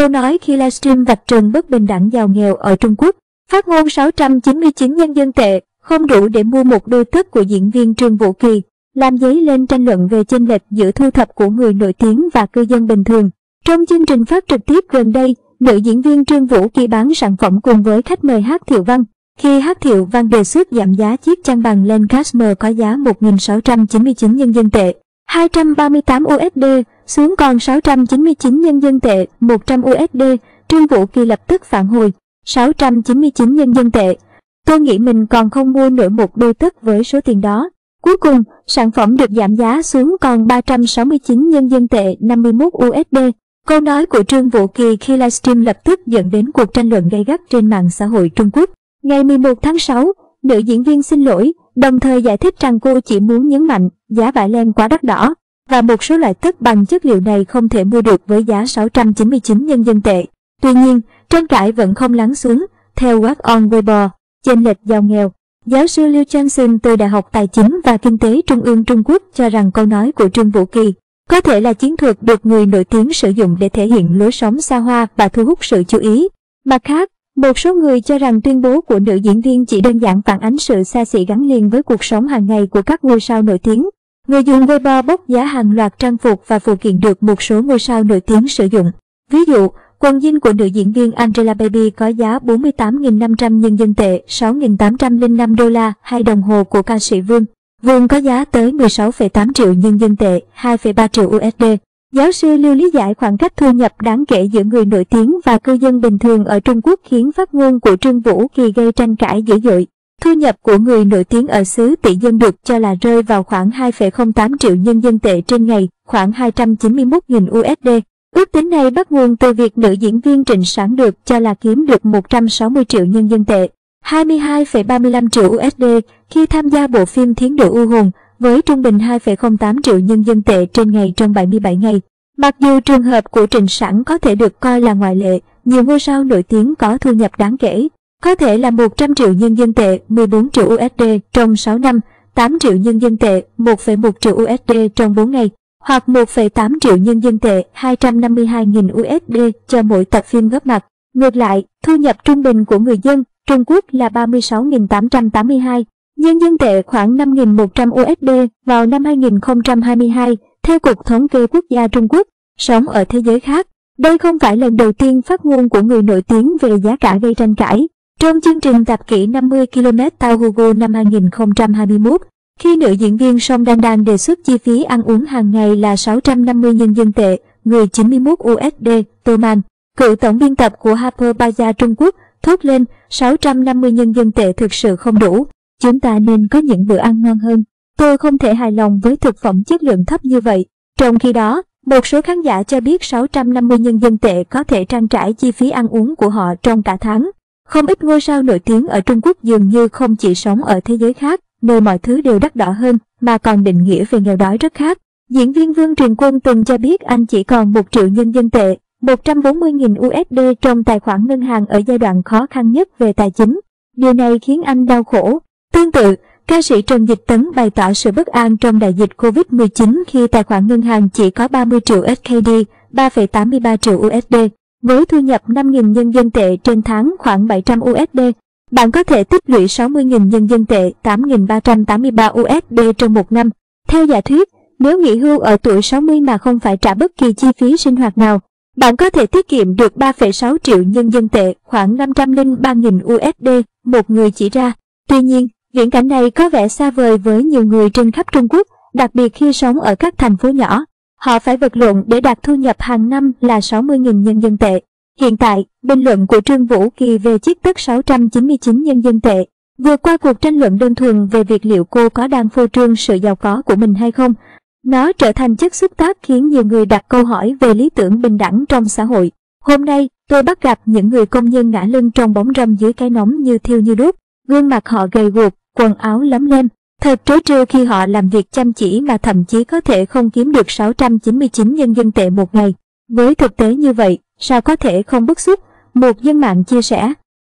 Câu nói khi livestream vạch trần bất bình đẳng giàu nghèo ở Trung Quốc. Phát ngôn 699 nhân dân tệ không đủ để mua một đôi tất của diễn viên Trương Vũ Kỳ, làm dấy lên tranh luận về chênh lệch giữa thu thập của người nổi tiếng và cư dân bình thường. Trong chương trình phát trực tiếp gần đây, nữ diễn viên Trương Vũ Kỳ bán sản phẩm cùng với khách mời Hát Thiệu Văn. Khi Hát Thiệu Văn đề xuất giảm giá chiếc chăn bằng lên Cashmere có giá 1.699 nhân dân tệ, 238 USD xuống còn 699 nhân dân tệ, 100 USD, Trương Vũ Kỳ lập tức phản hồi, 699 nhân dân tệ. Tôi nghĩ mình còn không mua nổi một đôi tất với số tiền đó. Cuối cùng, sản phẩm được giảm giá xuống còn 369 nhân dân tệ, 51 USD. Câu nói của Trương Vũ Kỳ khi livestream lập tức dẫn đến cuộc tranh luận gay gắt trên mạng xã hội Trung Quốc. Ngày 11 tháng 6, nữ diễn viên xin lỗi, đồng thời giải thích rằng cô chỉ muốn nhấn mạnh giá vải len quá đắt đỏ và một số loại tất bằng chất liệu này không thể mua được với giá 699 nhân dân tệ. Tuy nhiên, tranh cãi vẫn không lắng xuống. Theo Walk on Weibo, chênh lệch giàu nghèo, giáo sư Liu Changxun từ Đại học Tài chính và Kinh tế Trung ương Trung Quốc cho rằng câu nói của Trương Vũ Kỳ có thể là chiến thuật được người nổi tiếng sử dụng để thể hiện lối sống xa hoa và thu hút sự chú ý. Mặt khác, một số người cho rằng tuyên bố của nữ diễn viên chỉ đơn giản phản ánh sự xa xỉ gắn liền với cuộc sống hàng ngày của các ngôi sao nổi tiếng. Người dùng Weibo bóc giá hàng loạt trang phục và phụ kiện được một số ngôi sao nổi tiếng sử dụng. Ví dụ, quần jean của nữ diễn viên Angelababy có giá 48.500 nhân dân tệ, 6.805 đô la, hay đồng hồ của ca sĩ Vương có giá tới 16,8 triệu nhân dân tệ, 2,3 triệu USD. Giáo sư Liu lý giải khoảng cách thu nhập đáng kể giữa người nổi tiếng và cư dân bình thường ở Trung Quốc khiến phát ngôn của Trương Vũ Kỳ gây tranh cãi dữ dội. Thu nhập của người nổi tiếng ở xứ tỷ dân được cho là rơi vào khoảng 2,08 triệu nhân dân tệ trên ngày, khoảng 291.000 USD. Ước tính này bắt nguồn từ việc nữ diễn viên Trịnh Sản được cho là kiếm được 160 triệu nhân dân tệ, 22,35 triệu USD khi tham gia bộ phim Thiến Độ U Hồn, với trung bình 2,08 triệu nhân dân tệ trên ngày trong 77 ngày. Mặc dù trường hợp của Trịnh Sản có thể được coi là ngoại lệ, nhiều ngôi sao nổi tiếng có thu nhập đáng kể, có thể là 100 triệu nhân dân tệ, 14 triệu USD trong 6 năm, 8 triệu nhân dân tệ, 1,1 triệu USD trong 4 ngày, hoặc 1,8 triệu nhân dân tệ, 252.000 USD cho mỗi tập phim góp mặt. Ngược lại, thu nhập trung bình của người dân Trung Quốc là 36.882 nhân dân tệ, khoảng 5.100 USD vào năm 2022, theo Cục Thống kê Quốc gia Trung Quốc. Sống ở thế giới khác, đây không phải lần đầu tiên phát ngôn của người nổi tiếng về giá cả gây tranh cãi. Trong chương trình tạp kỹ 50 km Tao Hugo năm 2021, khi nữ diễn viên Song Dan Dan đề xuất chi phí ăn uống hàng ngày là 650 nhân dân tệ, người 91 USD, Tô Man, cựu tổng biên tập của Harper Bazaar Trung Quốc, thốt lên 650 nhân dân tệ thực sự không đủ. Chúng ta nên có những bữa ăn ngon hơn. Tôi không thể hài lòng với thực phẩm chất lượng thấp như vậy. Trong khi đó, một số khán giả cho biết 650 nhân dân tệ có thể trang trải chi phí ăn uống của họ trong cả tháng. Không ít ngôi sao nổi tiếng ở Trung Quốc dường như không chỉ sống ở thế giới khác, nơi mọi thứ đều đắt đỏ hơn, mà còn định nghĩa về nghèo đói rất khác. Diễn viên Vương Truyền Quân từng cho biết anh chỉ còn 1 triệu nhân dân tệ, 140.000 USD trong tài khoản ngân hàng ở giai đoạn khó khăn nhất về tài chính. Điều này khiến anh đau khổ. Tương tự, ca sĩ Trần Dịch Tấn bày tỏ sự bất an trong đại dịch Covid-19 khi tài khoản ngân hàng chỉ có 30 triệu SKD, 3,83 triệu USD. Với thu nhập 5.000 nhân dân tệ trên tháng, khoảng 700 USD, bạn có thể tích lũy 60.000 nhân dân tệ, 8.383 USD trong một năm. Theo giả thuyết, nếu nghỉ hưu ở tuổi 60 mà không phải trả bất kỳ chi phí sinh hoạt nào, bạn có thể tiết kiệm được 3,6 triệu nhân dân tệ, khoảng 503.000 USD, một người chỉ ra. Tuy nhiên, viễn cảnh này có vẻ xa vời với nhiều người trên khắp Trung Quốc, đặc biệt khi sống ở các thành phố nhỏ. Họ phải vật lộn để đạt thu nhập hàng năm là 60.000 nhân dân tệ. Hiện tại, bình luận của Trương Vũ Kỳ về chiếc tất 699 nhân dân tệ vượt qua cuộc tranh luận đơn thuần về việc liệu cô có đang phô trương sự giàu có của mình hay không. Nó trở thành chất xúc tác khiến nhiều người đặt câu hỏi về lý tưởng bình đẳng trong xã hội. Hôm nay, tôi bắt gặp những người công nhân ngã lưng trong bóng râm dưới cái nóng như thiêu như đốt. Gương mặt họ gầy guộc, quần áo lấm lem. Thật trớ trêu khi họ làm việc chăm chỉ mà thậm chí có thể không kiếm được 699 nhân dân tệ một ngày. Với thực tế như vậy, sao có thể không bức xúc? Một dân mạng chia sẻ.